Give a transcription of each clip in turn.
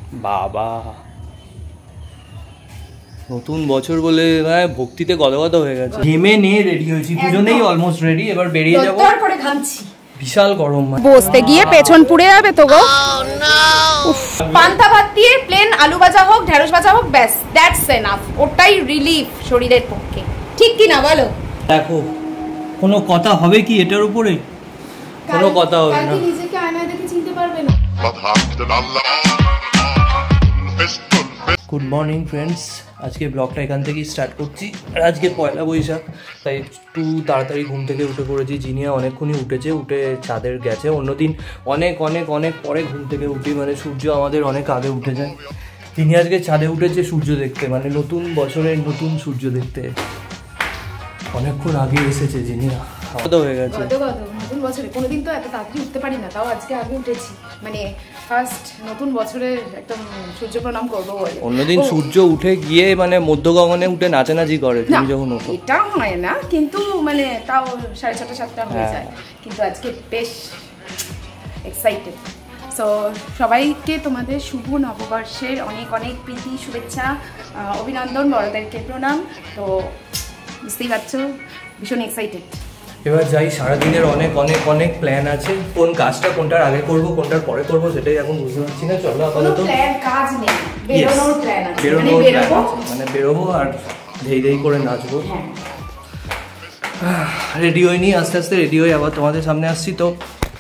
বাবা নতুন বছর বলে ভক্তিতে গদগদ হয়ে গেছে। ঘেমে নিয়ে রেডি হয়েছি, পুজো নেই অলমোস্ট রেডি, এবার বেরিয়ে যাবো। তারপরে ঘামছি, বিশাল গরম, বসতে গিয়ে পেছন পুড়ে যাবে তো গো। পান্তা ভাত দিয়ে প্লেন আলু ভাজা হোক ঢেঁড়স ভাজা হোক, ব্যাস দ্যাটস এনাফ, ওটাই রিলিফ শরীরের পক্ষে, ঠিক কি না বলো? দেখো কোনো কথা হবে কি এটার উপরে? কোনো কথা হবে না। নিজেকে আয়নায় দেখে চিনতে পারবে না। গুড মর্নিং ফ্রেন্ডস, আজকে ব্লগটা এখান থেকেই স্টার্ট করছি। আর আজকে পয়লা বৈশাখ, তাই একটু তাড়াতাড়ি ঘুম থেকে উঠে পড়েছি। জিনিয়া অনেকক্ষণই উঠেছে, উঠে চাঁদের গেছে। অন্যদিন অনেক অনেক অনেক পরে ঘুম থেকে উঠি, মানে সূর্য আমাদের অনেক আগে উঠে যায়। তিনি আজকে চাঁদে উঠেছে সূর্য দেখতে, মানে নতুন বছরের নতুন সূর্য দেখতে। অনেকক্ষণ আগে এসেছে জিনিয়া, কত হয়ে গেছে নতুন বছরে। কোনোদিন তো এত তাড়াতাড়ি উঠতে পারি না, তাও আজকে আগে উঠেছি, মানে ফার্স্ট নতুন বছরের একদম সূর্য প্রণাম করবো বলে। অন্যদিন সূর্য উঠে গিয়ে মানে মধ্য গগনে উঠে নাচানাচি করে, তুমি যখন উঠো। এটা হয় না, কিন্তু মানে তাও 6:30 7টা হয়ে যায়। কিন্তু আজকে বেশ এক্সাইটেড। সো সবাইকে তোমাদের শুভ নববর্ষের অনেক অনেক প্রীতি, শুভেচ্ছা, অভিনন্দন, বড়দেরকে প্রণাম। তো বুঝতেই পারছো, ভীষণ এক্সাইটেড। এবার যাই, সারাদিনের অনেক অনেক অনেক প্ল্যান আছে। কোন কাজটা কোনটার আগে করব, কোনটার পরে করব, সেটাই এখন বুঝতে পারছি না। চলো আপাতত কাজ নেই, বেরোনোর প্ল্যান আছে, মানে বেরোবো আর ধেই ধেই করে নাচবো। রেডি হইনি, আস্তে আস্তে রেডি হয়ে আবার তোমাদের সামনে আসছি। তো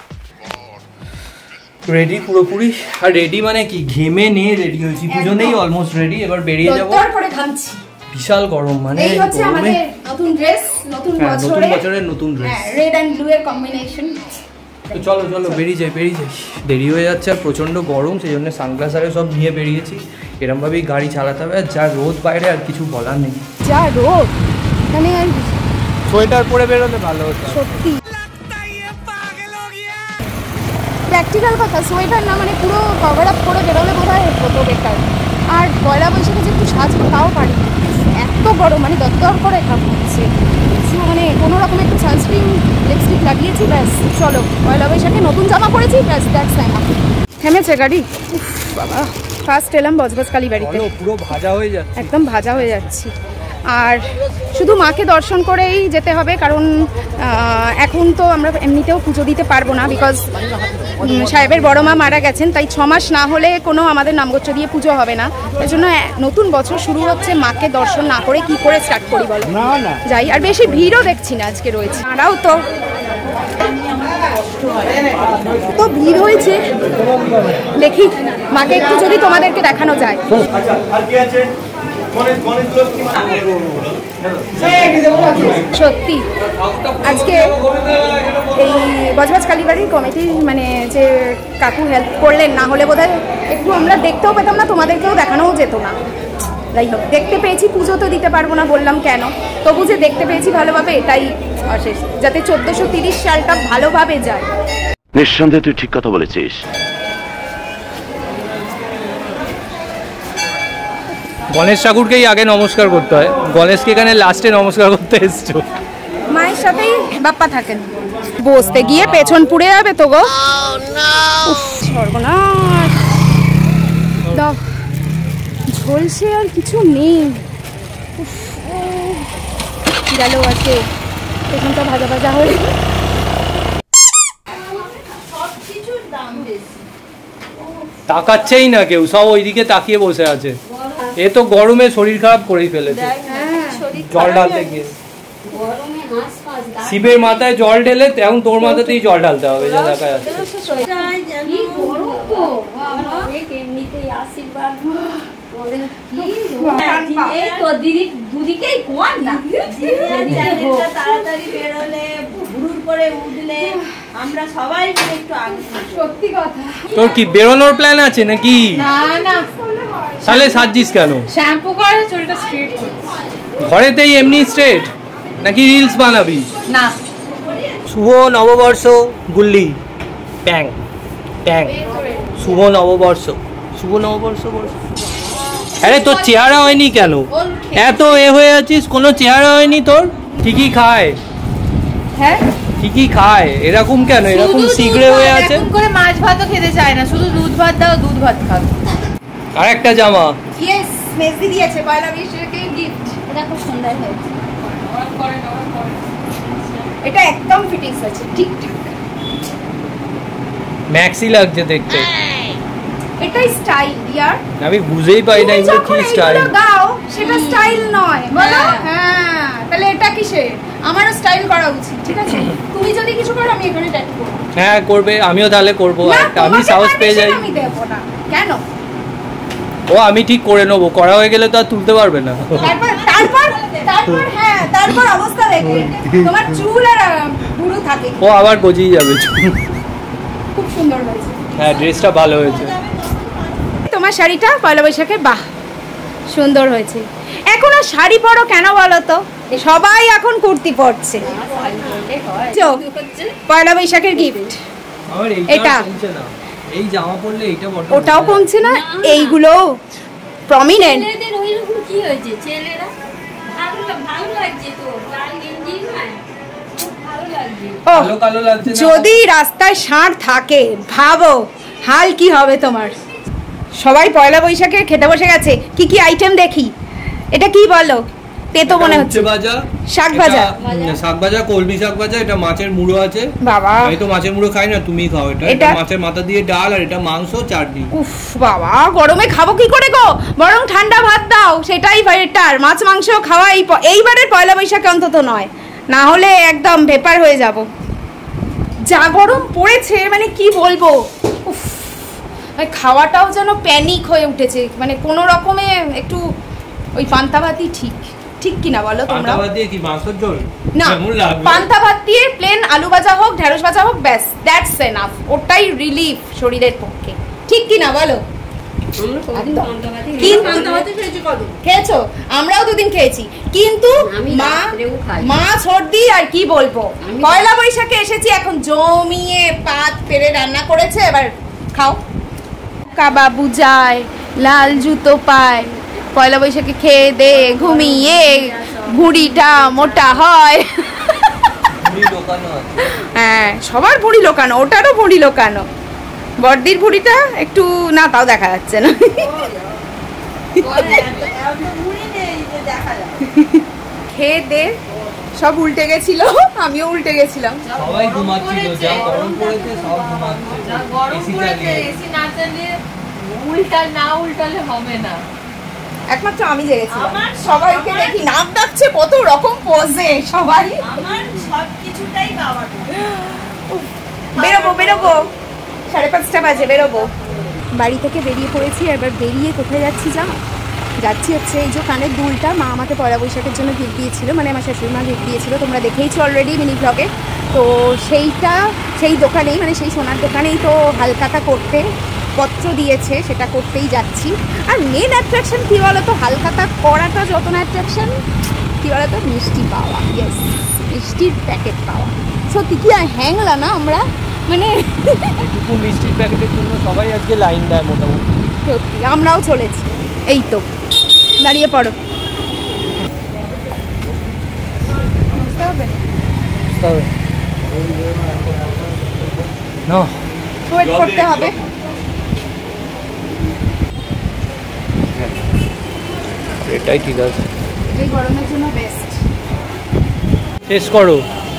রেডি পুরোপুরি, আর রেডি মানে কি, ঘেমে নিয়ে রেডি হয়েছি। পুজো নেই অলমোস্ট রেডি, এবার বেরিয়ে যাবো। তারপরে ঘামছি, বিশাল গরম, মানে এই হচ্ছে আমাদের নতুন ড্রেস, নতুন বছরের নতুন ড্রেস, রেড এন্ড ব্লু এর কম্বিনেশন। তো চলো চলো বেরিয়ে যাই। দেরি হয়ে যাচ্ছে আর প্রচন্ড গরম, সেই জন্য সানগ্লাস আরে সব নিয়ে বেরিয়েছি। এরমভাবেই গাড়ি চালাতে হবে। আর যা রোদ বাইরে, আর কিছু বলার নেই। যা রোদ, মানে সোয়েটার পরে বেরোলে ভালো হতো। সত্যি প্র্যাকটিক্যাল কথা, সোয়েটার না মানে পুরো কভার আপ করে বেরোলে বোধ হয় হতো বেটার। আর পয়লা বৈশাখে যে একটু সাজবো তাও পারি, এত গরম, মানে দরদর করে ঘাম হচ্ছে। মানে কোনো রকম একটু সানস্ক্রিন লিপস্টিক লাগিয়েছি, ব্যাস চলো পয়লা বৈশাখে নতুন জামা পরেছি, ব্যাস দ্যাটস এনাফ। থেমেছে গাড়ি। বাবা ফার্স্ট এলাম বজবজ কালী বাড়িতে, পুরো ভাজা হয়ে যাচ্ছে, একদম ভাজা হয়ে যাচ্ছি। আর শুধু মাকে দর্শন করেই যেতে হবে, কারণ এখন তো আমরা এমনিতেও পুজো দিতে পারবো না, বিকজ সাহেবের বড় মা মারা গেছেন। তাই 6 মাস না হলে কোনো আমাদের নামগোত্র দিয়ে পুজো হবে না। এই জন্য নতুন বছর শুরু হচ্ছে, মাকে দর্শন না করে কি করে স্টার্ট করি বলো? যাই। আর বেশি ভিড়ও দেখছি না আজকে রয়েছে, তারাও তো ভিড় হয়েছে। দেখি মাকে একটু যদি তোমাদেরকে দেখানো যায়। সত্যি আজকে এই বজবজ কালীবাড়ির কমিটি মানে যে কাকু হেল্প করলেন, না হলে বোধহয় একটু আমরা দেখতেও পেতাম না, তোমাদেরকেও দেখানোও যেত না। যাই হোক, দেখতে পেয়েছি। পুজো তো দিতে পারবো না বললাম কেন, তবু যে দেখতে পেয়েছি ভালোভাবে, এটাই অশেষ। যাতে 1430 সালটা ভালোভাবে যায়। নিঃসন্দেহে তুই ঠিক কথা বলেছিস। গণেশ ঠাকুরকেই আগে নমস্কার করতে হয়, গণেশকে এখানে লাস্টে নমস্কার করতে এসছো। মায়ের সাথেই বাপ্পা থাকেন। বসতে গিয়ে পেছন পুড়ে যাবে তো গো। সর্বনাশ, দাও ঝলসে আর কিছু নেই। গেল আছে পেছনটা ভাজা ভাজা হয়ে। তাকাচ্ছেই না কেউ, সব ওইদিকে তাকিয়ে বসে আছে। এ তো গরমে শরীর খারাপ করেই ফেলেছে। জল ঢালতে গিয়ে শিবের মাথায় জল ঢেলে, এখন তোর মাথাতেই জল ঢালতে হবে, যা দেখা যাচ্ছে। তোর কি বেরোনোর প্ল্যান আছে নাকি? তাহলে সাজছিস কেন? শ্যাম্পু করে চুলটা স্ট্রেট করছি। ঘরেতেই এমনি স্ট্রেট নাকি রিলস বানাবি? না। শুভ নববর্ষ গুল্লি, ট্যাং ট্যাং। শুভ নববর্ষ, শুভ নববর্ষ বর্ষ। আরে তোর চেহারা হয়নি কেন? এত হয়ে আছিস, কোনো চেহারা হয়নি তোর? ঠিকই খায়, হ্যাঁ ঠিকই খায়, এরকম কেন? এরকম সিগড়ে হয়ে আছে। করে মাছ ভাতও খেতে চায় না, শুধু দুধ ভাত দাও, দুধ ভাত খাও। আর একটা জামা। ইয়েস, মেসি দিয়েছে পয়লা বৈশাখের গিফট। এটা খুব সুন্দর হয়েছে। এটা একদম ফিটিংস হয়েছে, ঠিকঠাক। ম্যাক্সি লাগছে দেখতে। এটাই স্টাইল ইয়ার। আমি বুঝেই পাই না এগুলো কি স্টাইল। তুমি দাও সেটা স্টাইল নয় বলো। হ্যাঁ, তাহলে এটা কিসের? আমারও স্টাইল করা উচিত, ঠিক আছে? তুমি যদি কিছু করো আমি এখানে ট্যাটু করব। হ্যাঁ করবে, আমিও তাহলে করব। আমি সাহস পেয়ে যাই। আমি দেব না কেন? ও আমি ঠিক করে নেবো, করা হয়ে গেলে তো আর তুলতে পারবে না। তারপর অবস্থা দেখে তোমার চুল আর পুরো থাকে। ও আবার গজিয়ে যাবে। খুব সুন্দর হয়েছে। হ্যাঁ, ড্রেসটা ভালো হয়েছে। তোমার শাড়িটা পয়লা বৈশাখে বাহ সুন্দর হয়েছে। এখন আর শাড়ি পরো কেন বলো তো? সবাই এখন কুর্তি পরছে। পয়লা বৈশাখের গিফট এটা। এই জামা পরলে এইটা বড়, ওটাও কমছে না, এইগুলো প্রমিনেন্ট। কি হয়েছে ছেলেরা ভালো লাগছে তো, লাল গেঞ্জি নয় ভালো লাগছে, কালো কালো লাগছে না? যদি রাস্তায় ষাঁড় থাকে ভাবো হাল কি হবে তোমার। সবাই পয়লা বৈশাখে খেতে বসে গেছে। কি কি আইটেম দেখি, এটা কি বলো? তেতো মনে হচ্ছে। শাক ভাজা, শাক ভাজা, কলমি শাক ভাজা, এটা মাছের মুড়ো আছে। বাবা আমি তো মাছের মুড়ো খাই না, তুমি খাও। এটা মাছের মাথা দিয়ে ডাল, আর এটা মাংস, চাটনি। উফ বাবা, গরমে খাবো কি করে গো? বরং ঠান্ডা ভাত দাও, সেটাই বেটার। মাছ মাংস খাওয়া এইবারের পয়লা বৈশাখে অন্তত নয়, না হলে একদম ভেপার হয়ে যাব। যা গরম পড়েছে মানে কি বলবো। উফ, খাওয়াটাও যেন প্যানিক হয়ে উঠেছে। মানে কোনো রকমে একটু ওই পান্তা ভাতই ঠিক, ঠিক কিনা বলো তোমরা? পান্তা ভাত দিয়ে কি মাংসের ঝোল? না, পান্তা ভাত দিয়ে প্লেন আলু ভাজা হোক, ঢেঁড়স ভাজা হোক, ব্যাস দ্যাটস এনাফ। ওটাই রিলিফ শরীরের পক্ষে, ঠিক কিনা বলো? খেয়েছো? আমরাও দুদিন খেয়েছি, কিন্তু মা সর্দি আর কি বলবো। পয়লা বৈশাখে এসেছি, এখন জমিয়ে পাত পেরে রান্না করেছে, এবার খাও। কাবাবু যায়, লাল জুতো পায়, পয়লা বৈশাখে খেয়ে দে ঘুমিয়ে ভুঁড়িটা মোটা হয়। হ্যাঁ, সবার ভুঁড়ি লোকানো, ওটারও ভুঁড়ি লোকানো। বর্দির ভুঁড়িটা একটু না, তাও দেখা যাচ্ছে না। খেয়ে দে সব উল্টে গেছিল, আমিও উল্টে গেছিলাম। সবাই ঘুমাচ্ছিল, যা গরম পড়েছে সব ঘুমাচ্ছে। যা গরম পড়েছে, এসি না চালিয়ে উল্টালে হবে না। একমাত্র আমি জেগেছিলাম, সবাইকে দেখি নাম ডাকছে কত রকম পোজে সবাই। আমার সবকিছুটাই বাবা। বেরোবো 5:30 বাজে, বেরোবো। বাড়ি থেকে বেরিয়ে পড়েছি। এবার বেরিয়ে কোথায় যাচ্ছি যাচ্ছি হচ্ছে এই যে কানের দুলটা মা আমাকে পয়লা বৈশাখের জন্য গিফট দিয়েছিল, মানে আমার শাশুড়ি মা গিফট দিয়েছিল, তোমরা দেখেইছো অলরেডি মিনি ব্লগে। তো সেই দোকানেই, মানে সেই সোনার দোকানেই তো হালখাতা করতে পত্র দিয়েছে, সেটা করতেই যাচ্ছি। আর মেন অ্যাট্রাকশন কী বলো তো? হালখাতা করাটা যত না অ্যাট্রাকশন, কী বলো তো? মিষ্টি পাওয়া। ইয়েস, মিষ্টির প্যাকেট পাওয়া। সত্যি কি হ্যাংলা না আমরা, মানে এটুকু মিষ্টির প্যাকেটের জন্য সবাই আজকে লাইন দেয় মোটামুটি। সত্যি আমরাও চলেছি। এই তো দাঁড়িয়ে পড়ো। ওয়েট করতে হবে। এটাই ঠিক আছে, এই গরমের জন্য বেস্ট। শেষ করো,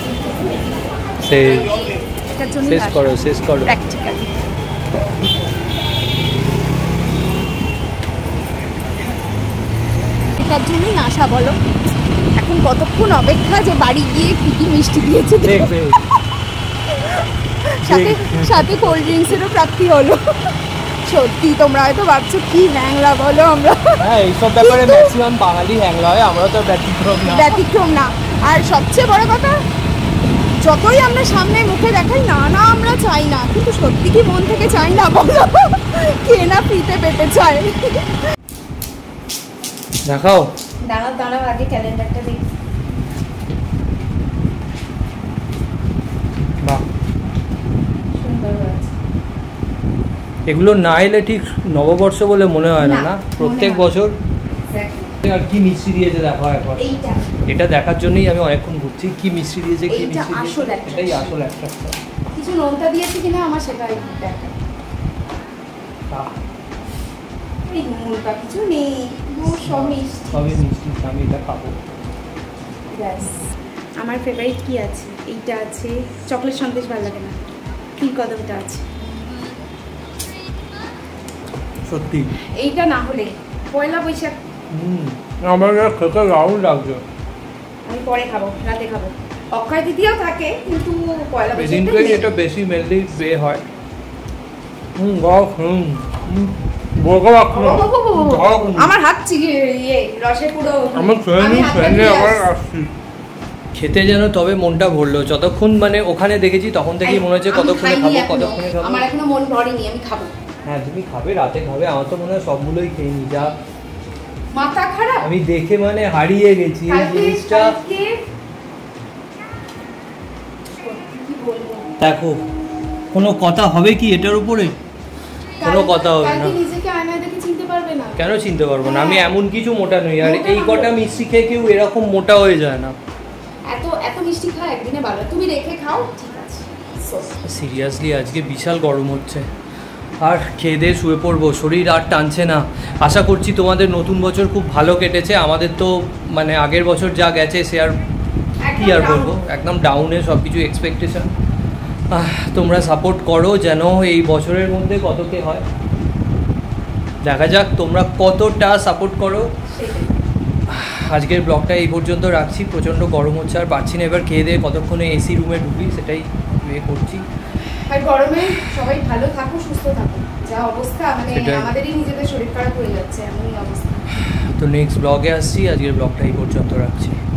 শেষ করো। প্র্যাকটিক্যালি এটার জন্যই আশা। বলো এখন কতক্ষণ অপেক্ষা যে বাড়ি গিয়ে কি কি মিষ্টি দিয়েছে দেখবে। সাথে কোল্ড ড্রিঙ্কসেরও প্রাপ্তি হলো। সত্যি তোমরা হয়তো ভাবছো কি হ্যাংলা বলো আমরা। হ্যাঁ, এইসব ব্যাপারে ম্যাক্সিমাম বাঙালি হ্যাংলা হয়, আমরা তো ব্যতিক্রম না। আর সবচেয়ে বড় কথা, যতই আমরা সামনে মুখে দেখাই না আমরা চাই না, কিন্তু সত্যি কি মন থেকে চাই না বলো? কে না ফ্রিতে পেতে চায়। দেখাও, দাঁড়াও আগে ক্যালেন্ডারটা দেখি। বাহ, সুন্দর হয়েছে। এগুলো না এলে ঠিক নববর্ষ বলে মনে হয় না। প্রত্যেক বছর আর কি মিষ্টি দিয়েছে দেখো এখন। এটা দেখার জন্যই আমি অনেকক্ষণ ঘুরছি, কি মিষ্টি দিয়েছে, কি মিষ্টি দিয়েছে। এটাই আসল একটা। কিছু নোনতা দিয়েছে কিনা আমার সেটাই দেখা। এই মোটা কিছু নেই, সব মিষ্টি। সবই মিষ্টি, আমি এটা খাবো। ব্যাস, আমার ফেভারিট কি আছে? এইটা আছে, চকলেট সন্দেশ ভালো লাগে না, ক্ষীর কদমটা আছে। সত্যি এইটা না হলে পয়লা বৈশাখ। আমার খেতে দারুণ লাগছে। আমি পরে খাবো, রাতে খাবো। অক্ষয় তৃতীয়াও থাকে, কিন্তু পয়লা সেদিনকে বৈশাখ এটা বেশি মেনলি বে হয়। আমার হাত রসে পুরো আমার খেতে যেন তবে মনটা ভরলো, যতক্ষণ মানে ওখানে দেখেছি তখন থেকেই মনে হচ্ছে কতক্ষণে খাবো কতক্ষণে খাবো। আমার এখনো মন ভরেনি, আমি খাবো। হ্যাঁ তুমি খাবে, রাতে খাবে। আমার তো মনে হয় সবগুলোই খেয়ে নি, যা মাথা খারাপ। আমি দেখে মানে হারিয়ে গেছি এই জিনিসটা। দেখো কোনো কথা হবে কি এটার উপরে? কোনো কথা হবে না। নিজেকে আয়নায় দেখে চিনতে পারবে না। কেন চিনতে পারবো না? আমি এমন কিছু মোটা নই, আর এই কটা মিষ্টি খেয়ে কেউ এরকম মোটা হয়ে যায় না। এত এত মিষ্টি খাও একদিনে ভালো, তুমি রেখে খাও, ঠিক আছে। সিরিয়াসলি আজকে বিশাল গরম হচ্ছে, আর খেয়ে দিয়ে শুয়ে পড়বো, শরীর আর টানছে না। আশা করছি তোমাদের নতুন বছর খুব ভালো কেটেছে। আমাদের তো মানে আগের বছর যা গেছে সে আর কি আর বলবো, একদম ডাউনে সব কিছু এক্সপেকটেশন। তোমরা সাপোর্ট করো যেন এই বছরের মধ্যে কত কে হয়, দেখা যাক তোমরা কতটা সাপোর্ট করো। আজকের ব্লগটা এই পর্যন্ত রাখছি, প্রচণ্ড গরম হচ্ছে আর পারছি না। এবার খেয়ে দিয়ে কতক্ষণে এসি রুমে ঢুকি সেটাই করছি। আর গরমে সবাই ভালো থাকো, সুস্থ থাকো। যা অবস্থা মানে আমাদেরই নিজেদের শরীর খারাপ হয়ে যাচ্ছে, এমনই অবস্থা। তো নেক্সট ব্লগে আসছি, আজকের ব্লগটা এই পর্যন্ত রাখছি।